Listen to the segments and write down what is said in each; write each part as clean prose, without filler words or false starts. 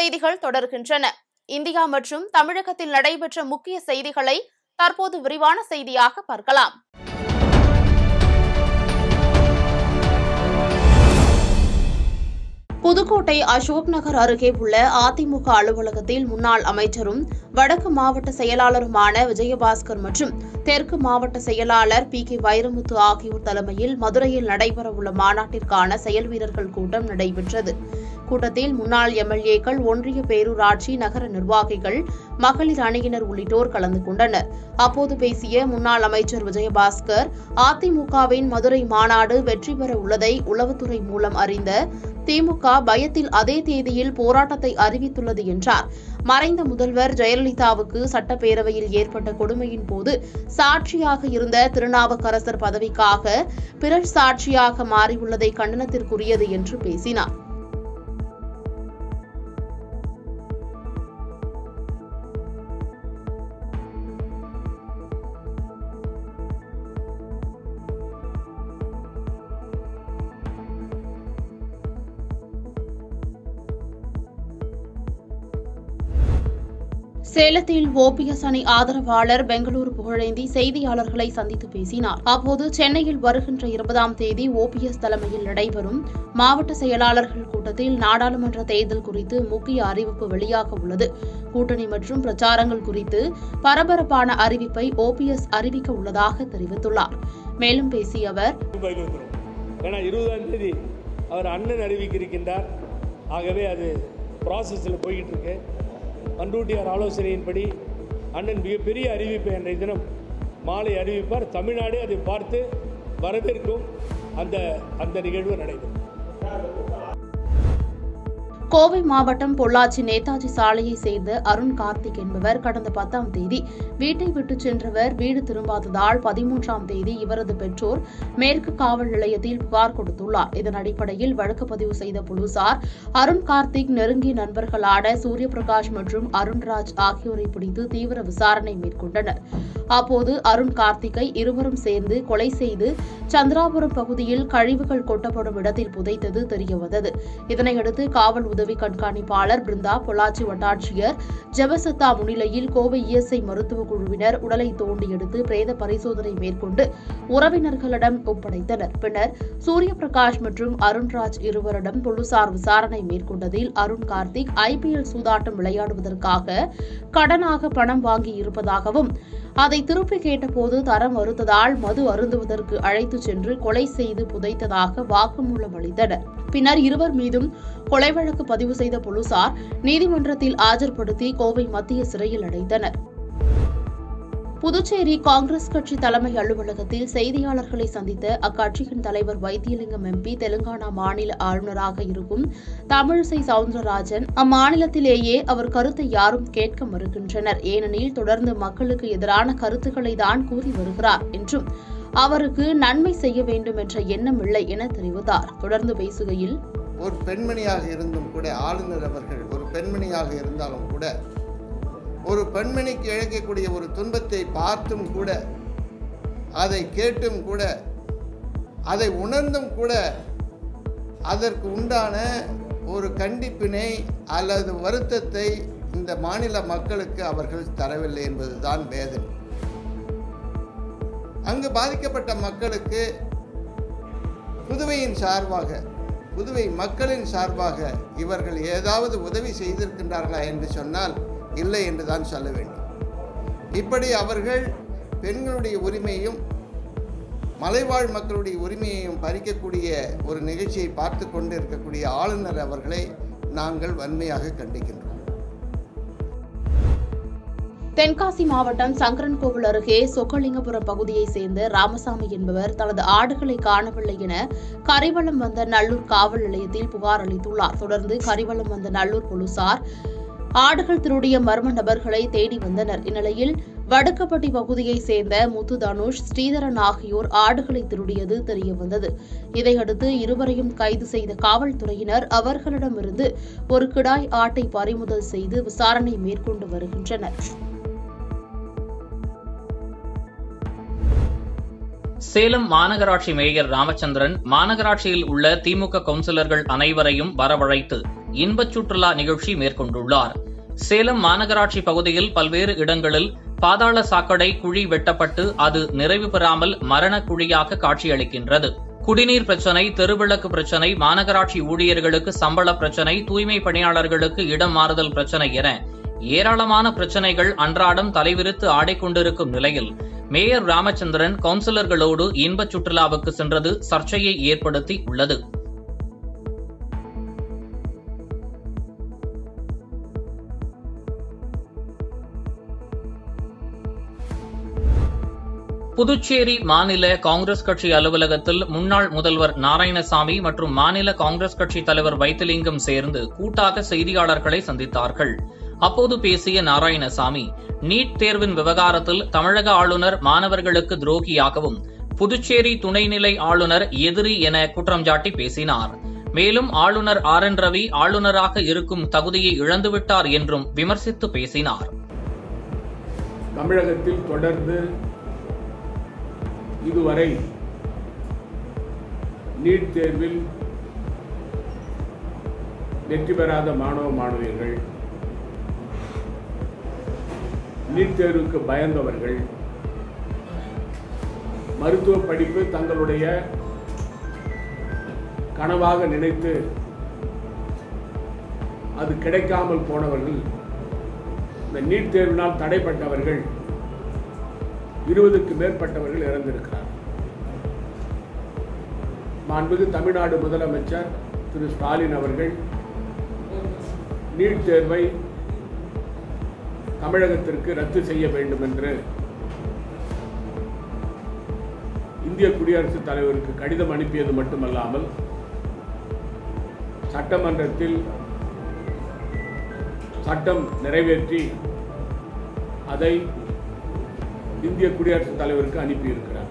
செய்திகள் தொடர்கின்றன. இந்தியா மற்றும் தமிழகத்தில் நடைபெற்ற முக்கிய செய்திகளை தற்போது விரிவான செய்தியாக பார்க்கலாம். புதுக்கோட்டை அசோக் நகர் அருகே உள்ள அதிமுக அலுவலகத்தில் முன்னாள் அமைச்சரும் வடக்கு மாவட்ட செயலாளருமான விஜயபாஸ்கர் மற்றும் தெற்கு மாவட்ட செயலாளர் PK வைரமுத்து ஆகியோர் தலைமையில் மதுரையில் நடைபெறவுள்ள மாநாட்டிற்கான செயல் வீரர்கள் கூட்டம் நடைபெற்றது. கூட்டத்தில் முன்னாள் MLAக்கள், ஒன்றிய பேரூராட்சி நகர நிர்வாகிகள், மகளிர் அணியினர் உள்ளிட்டோர் கலந்து கொண்டனர். அப்போது பேசிய முன்னாள் அமைச்சர் விஜயபாஸ்கர், அதிமுகவின் மதுரை மாநாடு வெற்றி பெற உள்ளதை உளவுத்துறை மூலம் அறிந்த திமுக பயத்தில் அதே தேதியில் போராட்டத்தை அறிவித்துள்ளது என்றார். மறைந்த முதல்வர் ஜெயலலிதாவுக்கு சட்டப்பேரவையில் ஏற்பட்ட கொடுமையின் போது சாட்சியாக இருந்த திருநாவுக்கரசர் பதவிக்காக பிறர் சாட்சியாக மாறியுள்ளதை கண்டனத்திற்குரியது என்று பேசினார். சேலத்தில் OPS அணி ஆதரவாளர் பெங்களூரு புகழேந்தி செய்தியாளர்களை சந்தித்து பேசினார். அப்போது சென்னையில் வருகின்ற 20ஆம் தேதி OPS தலைமையில் நடைபெறும் மாவட்ட செயலாளர்கள் கூட்டத்தில் நாடாளுமன்ற தேர்தல் குறித்து முக்கிய அறிவிப்பு வெளியாக உள்ளது. கூட்டணி மற்றும் பிரச்சாரங்கள் குறித்து பரபரப்பான அறிவிப்பை OPS அறிவிக்க உள்ளதாக தெரிவித்துள்ளார். மேலும் பேசிய அவர், 20ஆம் தேதி அவர் அண்ணன் அறிவிக்கிருக்கின்றார். ஆகவே அது ப்ராசஸில் போய்கிட்டு இருக்கு. பண்ருட்டியார் ஆலோசனையின்படி அண்ணன் மிகப்பெரிய அறிவிப்பை அன்றைய தினம் மாலை அறிவிப்பார். தமிழ்நாடு அதை பார்த்து வரவேற்கும். அந்த நிகழ்வு நடைபெறும். கோவை மாவட்டம் பொள்ளாச்சி நேதாஜி சாலையை சேர்ந்த அருண் கார்த்திக் என்பவர் கடந்த 10ஆம் தேதி வீட்டை விட்டு சென்றவர் வீடு திரும்பாததால் 13ஆம் தேதி இவரது பெற்றோர் மேற்கு காவல் நிலையத்தில் புகார் கொடுத்துள்ளார். இதன் அடிப்படையில் வழக்கு பதிவு செய்த போலீசார் அருண் கார்த்திக் நெருங்கிய நண்பர்களான சூரியபிரகாஷ் மற்றும் அருண்ராஜ் ஆகியோரை பிடித்து தீவிர விசாரணை மேற்கொண்டனர். அப்போது அருண் கார்த்திகை இருவரும் சேர்ந்து கொலை செய்து சந்திராபுரம் பகுதியில் கழிவுகள் கொட்டப்படும் இடத்தில் புதைத்தது தெரியவந்தது. இதனையடுத்து காவல் உதவி கண்காணிப்பாளர் பிருந்தா, பொள்ளாச்சி வட்டாட்சியர் ஜெபசத்தா முன்னிலையில் கோவை ESI மருத்துவக் குழுவினர் உடலை தோண்டி எடுத்து பிரேத பரிசோதனை மேற்கொண்டு உறவினர்களிடம் ஒப்படைத்தனர். பின்னர் சூரியபிரகாஷ் மற்றும் அருண்ராஜ் இருவரிடம் போலீசார் விசாரணை மேற்கொண்டதில் அருண் கார்த்திக் IPL சூதாட்டம் விளையாடுவதற்காக கடனாக பணம் வாங்கி இருப்பதாகவும் அதை திருப்பி கேட்டபோது தர மறுத்ததால் மது அருந்துவதற்கு அழைத்து சென்று கொலை செய்து புதைத்ததாக வாக்குமூலம் அளித்தனர். பின்னர் இருவர் மீதும் கொலை வழக்கு பதிவு செய்த போலீசார் நீதிமன்றத்தில் ஆஜர்படுத்தி கோவை மத்திய சிறையில் அடைத்தனர். புதுச்சேரி காங்கிரஸ் கட்சி தலைமை அலுவலகத்தில் செய்தியாளர்களை சந்தித்த அக்கட்சியின் தலைவர் வைத்தியலிங்கம் MP, தெலுங்கானா மாநில ஆளுநராக இருக்கும் தமிழிசை சவுந்தரராஜன், அம்மாநிலத்திலேயே அவர் கருத்தை யாரும் கேட்க மறுக்கின்றனர். ஏனெனில் தொடர்ந்து மக்களுக்கு எதிரான கருத்துக்களை தான் கூறி வருகிறார் என்றும் அவருக்கு நன்மை செய்ய வேண்டும் என்ற எண்ணம் இல்லை என தெரிவித்தார். தொடர்ந்து பேசுகையில், ஒரு பெண்மணியாக இருந்தும் கூட ஆளுநர் அவர்கள் ஒரு பெண்மணியாக இருந்தாலும் கூட ஒரு பெண்மணிக்கு இழைக்கக்கூடிய ஒரு துன்பத்தை பார்த்தும் கூட, அதை கேட்டும் கூட, அதை உணர்ந்தும் கூட அதற்கு உண்டான ஒரு கண்டிப்பினை அல்லது வருத்தத்தை இந்த மாநில மக்களுக்கு அவர்கள் தரவில்லை என்பதுதான் வேதனை. அங்கு பாதிக்கப்பட்ட மக்களுக்கு புதுவையின் சார்பாக, புதுவை மக்களின் சார்பாக இவர்கள் ஏதாவது உதவி செய்திருக்கின்றார்களா என்று சொன்னால் இல்லை என்றுதான் சொல்ல வேண்டும். இப்படி அவர்கள் பெண்களுடைய உரிமையும் மலைவாழ் மக்களுடைய உரிமையையும் பறிக்கக்கூடிய ஒரு நிகழ்ச்சியை பார்த்து கொண்டு இருக்கக்கூடிய ஆளுநர் அவர்களை நாங்கள் வன்மையாக கண்டிக்கின்றோம். தென்காசி மாவட்டம் சங்கரன்கோவில் அருகே சொக்கலிங்கபுரம் பகுதியைச் சேர்ந்த ராமசாமி என்பவர் தனது ஆடுகளை காணவில்லை என கரிவலம் வந்த நல்லூர் காவல் நிலையத்தில் புகார் அளித்துள்ளார். தொடர்ந்து கரிவலம் வந்த நல்லூர் போலீசார் ஆடுகள் திருடிய மர்ம நபர்களை தேடி வந்தனர். இந்நிலையில் வடுக்கப்பட்டி பகுதியைச் சேர்ந்த முத்து, தனுஷ், ஸ்ரீதரன் ஆகியோர் ஆடுகளை திருடியது தெரியவந்தது. இதையடுத்து இருவரையும் கைது செய்த காவல்துறையினர் அவர்களிடமிருந்து ஒரு கிடாய் ஆட்டை பறிமுதல் செய்து விசாரணை மேற்கொண்டு வருகின்றனர். சேலம் மாநகராட்சி மேயர் ராமச்சந்திரன் மாநகராட்சியில் உள்ள திமுக கவுன்சிலர்கள் அனைவரையும் வரவழைத்து இன்பச் சுற்றுலா நிகழ்ச்சி மேற்கொண்டுள்ளார். சேலம் மாநகராட்சி பகுதியில் பல்வேறு இடங்களில் பாதாள சாக்கடை குழி வெட்டப்பட்டு அது நிறைவு பெறாமல் மரண குழியாக காட்சியளிக்கின்றது. குடிநீர் பிரச்சினை, தெருவிளக்கு பிரச்சினை, மாநகராட்சி ஊழியர்களுக்கு சம்பள பிரச்சினை, தூய்மை பணியாளர்களுக்கு இடம் மாறுதல் பிரச்சினை என ஏராளமான பிரச்சினைகள் அன்றாடம் தலைவிரித்து ஆடிக்கொண்டிருக்கும் நிலையில் மேயர் ராமச்சந்திரன் கவுன்சிலர்களோடு இன்பச் சுற்றுலாவுக்கு சென்றது சர்ச்சையை ஏற்படுத்தி உள்ளது. புதுச்சேரி மாநில காங்கிரஸ் கட்சி அலுவலகத்தில் முன்னாள் முதல்வர் நாராயணசாமி மற்றும் மாநில காங்கிரஸ் கட்சி தலைவர் வைத்திலிங்கம் சேர்ந்து கூட்டாக செய்தியாளர்களை சந்தித்தார்கள். அப்போது பேசிய நாராயணசாமி, நீட் தேர்வின் விவகாரத்தில் தமிழக ஆளுநர் மாணவர்களுக்கு துரோகியாகவும் புதுச்சேரி துணைநிலை ஆளுநர் எதிரி என குற்றம் சாட்டி பேசினார். மேலும் ஆளுநர் RN ரவி ஆளுநராக இருக்கும் தகுதியை இழந்துவிட்டார் என்றும் விமர்சித்து பேசினார். தமிழகத்தில் தொடர்ந்து இதுவரை நீட் தேர்வில் வெற்றி பெறாத மாணவ மாணவியர்கள், நீட் தேர்வுக்கு பயந்தவர்கள், மருத்துவ படிப்பு தங்களுடைய கனவாக நினைத்து அது கிடைக்காமல் போனவர்கள், இந்த நீட் தேர்வினால் தடைப்பட்டவர்கள் 20க்கு மேற்பட்டவர்கள் இறந்திருக்கிறார். மாண்புமிகு தமிழ்நாடு முதலமைச்சர் திரு ஸ்டாலின் அவர்கள் நீட் தேர்வை தமிழகத்திற்கு ரத்து செய்ய வேண்டும் என்று இந்திய குடியரசுத் தலைவருக்கு கடிதம் அனுப்பியது மட்டுமல்லாமல் சட்டமன்றத்தில் சட்டம் நிறைவேற்றி அதை இந்திய குடியரசுத் தலைவருக்கு அனுப்பியிருக்கிறார்.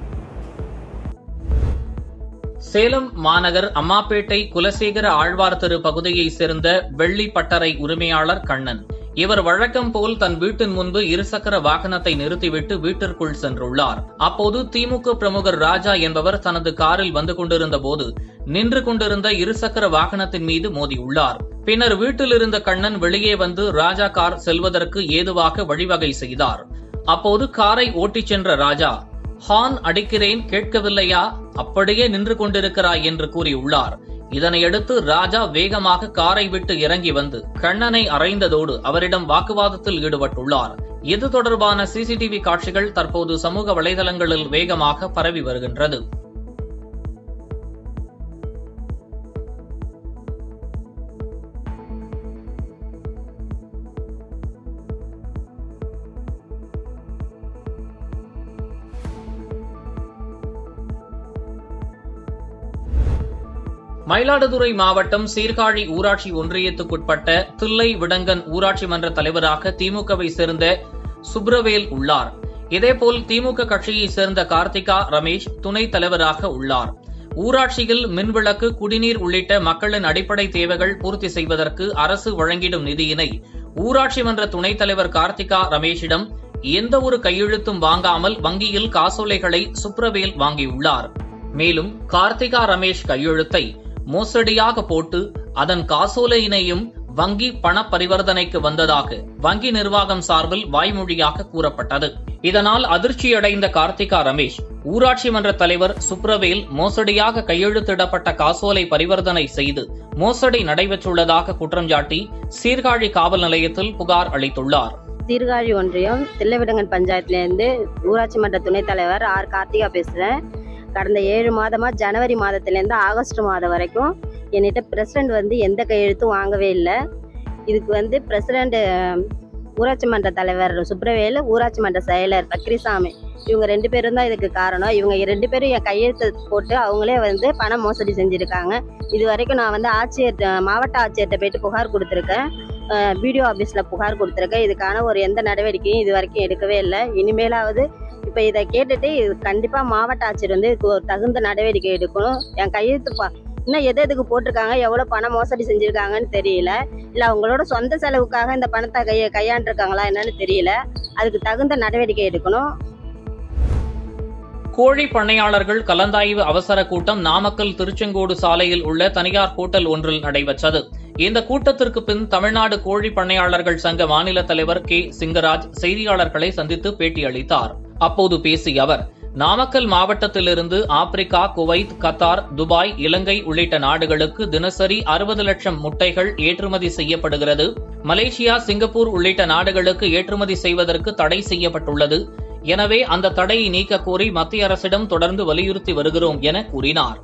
சேலம் மாநகர் அம்மாப்பேட்டை குலசேகர ஆழ்வார் தெரு பகுதியைச் சேர்ந்த வெள்ளி பட்டறை உரிமையாளர் கண்ணன். இவர் வழக்கம் போல் தன் வீட்டின் முன்பு இருசக்கர வாகனத்தை நிறுத்திவிட்டு வீட்டிற்குள் சென்றுள்ளார். அப்போது திமுக பிரமுகர் ராஜா என்பவர் தனது காரில் வந்து கொண்டிருந்த போது நின்று கொண்டிருந்த இருசக்கர வாகனத்தின் மீது மோதியுள்ளார். பின்னர் வீட்டில் இருந்த கண்ணன் வெளியே வந்து ராஜா கார் செல்வதற்கு ஏதுவாக வழிவகை செய்தார். அப்போது காரை ஓட்டிச் சென்ற ராஜா, ஹார்ன் அடிக்கிறேன் கேட்கவில்லையா, அப்படியே நின்று கொண்டிருக்கிறாய் என்று கூறியுள்ளார். இதனையடுத்து ராஜா வேகமாக காரை விட்டு இறங்கி வந்து கண்ணனை அறைந்ததோடு அவரிடம் வாக்குவாதத்தில் ஈடுபட்டுள்ளார். இது தொடர்பான CCTV காட்சிகள் தற்போது சமூக வலைதளங்களில் வேகமாக பரவி வருகின்றது. மயிலாடுதுறை மாவட்டம் சீர்காழி ஊராட்சி ஒன்றியத்துக்குட்பட்ட தில்லை விடங்கன் ஊராட்சி மன்ற தலைவராக திமுகவை சேர்ந்த சுப்ரவேல் உள்ளார். இதேபோல் திமுக கட்சியைச் சேர்ந்த கார்த்திகா ரமேஷ் துணைத் தலைவராக உள்ளார். ஊராட்சியில் மின்விளக்கு, குடிநீர் உள்ளிட்ட மக்களின் அடிப்படை தேவைகள் பூர்த்தி செய்வதற்கு அரசு வழங்கிடும் நிதியினை ஊராட்சி மன்ற துணைத் தலைவர் கார்த்திகா ரமேஷிடம் எந்த ஒரு கையெழுத்தும் வாங்காமல் வங்கியில் காசோலைகளை சுப்ரவேல் வாங்கியுள்ளார். மேலும் கார்த்திகா ரமேஷ் கையெழுத்தை மோசடியாக போட்டு அதன் காசோலையினையும் வங்கி பண பரிவர்த்தனைக்கு வந்ததாக வங்கி நிர்வாகம் சார்பில் வாய்மொழியாக கூறப்பட்டது. இதனால் அதிர்ச்சியடைந்த கார்த்திகா ரமேஷ் ஊராட்சி மன்ற தலைவர் சுப்ரவேல் மோசடியாக கையெழுத்திடப்பட்ட காசோலை பரிவர்த்தனை செய்து மோசடி நடைபெற்றுள்ளதாக குற்றம் சாட்டி சீர்காழி காவல் நிலையத்தில் புகார் அளித்துள்ளார். சீர்காழி ஒன்றியம் தில்லைவிடங்கன் பஞ்சாயத்திலிருந்து ஊராட்சி மன்ற துணைத் தலைவர் R. கார்த்திகா பேசுகிறேன். கடந்த 7 மாதமா ஜனவரி மாதத்திலேருந்து ஆகஸ்ட் மாதம் வரைக்கும் என்கிட்ட பிரசிடென்ட் வந்து எந்த கையெழுத்தும் வாங்கவே இல்லை. இதுக்கு பிரசிடென்ட் ஊராட்சி மன்ற தலைவர் சுப்ரவேல், ஊராட்சி மன்ற செயலர் பக்ரிசாமி, இவங்க 2 பேரும் தான் இதுக்கு காரணம். இவங்க 2 பேரும் என் கையெழுத்து போட்டு அவங்களே பண மோசடி செஞ்சுருக்காங்க. இது வரைக்கும் நான் மாவட்ட ஆட்சியர்கிட்ட போயிட்டு புகார் கொடுத்துருக்கேன். BDO ஆஃபீஸில் புகார் கொடுத்துருக்கேன். இதுக்கான எந்த நடவடிக்கையும் இது வரைக்கும் எடுக்கவே இல்லை. இனிமேலாவது இப்போ இதை கேட்டுட்டு கண்டிப்பாக மாவட்ட ஆட்சியர் இதுக்கு ஒரு தகுந்த நடவடிக்கை எடுக்கணும். என் கையெழுத்து இன்னும் எதுக்கு போட்டிருக்காங்க, எவ்வளோ பணம் மோசடி செஞ்சுருக்காங்கன்னு தெரியல. இல்லை அவங்களோட சொந்த செலவுக்காக இந்த பணத்தை கையாண்டிருக்காங்களா என்னன்னு தெரியல. அதுக்கு தகுந்த நடவடிக்கை எடுக்கணும். கோழி பண்ணையாளர்கள் கலந்தாய்வு அவசர கூட்டம் நாமக்கல் திருச்செங்கோடு சாலையில் உள்ள தனியார் ஹோட்டல் ஒன்றில் நடைபெற்றது. இந்த கூட்டத்திற்கு பின் தமிழ்நாடு கோழி பண்ணையாளர்கள் சங்க மாநில தலைவர் கே. சிங்கராஜ் செய்தியாளர்களை சந்தித்து பேட்டியளித்தார். அப்போது பேசிய அவர், நாமக்கல் மாவட்டத்திலிருந்து Africa, Kuwait, Qatar, Dubai, Ilangai உள்ளிட்ட நாடுகளுக்கு தினசரி 60 லட்சம் முட்டைகள் ஏற்றுமதி செய்யப்படுகிறது. மலேசியா, சிங்கப்பூர் உள்ளிட்ட நாடுகளுக்கு ஏற்றுமதி செய்வதற்கு தடை செய்யப்பட்டுள்ளது. எனவே அந்த தடையை நீக்க கோரி மத்திய அரசிடம் தொடர்ந்து வலியுறுத்தி வருகிறோம் என கூறினார்.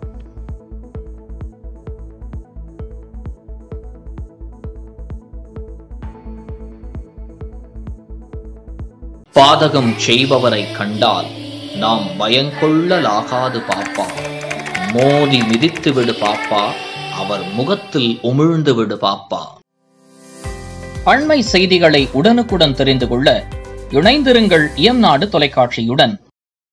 பாதகம் செய்பவரை கண்டால் நாம் பயங்கொள்ளலாகாது பாப்பா, மோதி மிதித்து விடு பாப்பா, அவர் முகத்தில் உமிழ்ந்து விடு பாப்பா. அண்மை செய்திகளை உடனுக்குடன் தெரிந்து கொள்ள இணைந்திருங்கள் NADU தொலைக்காட்சியுடன்.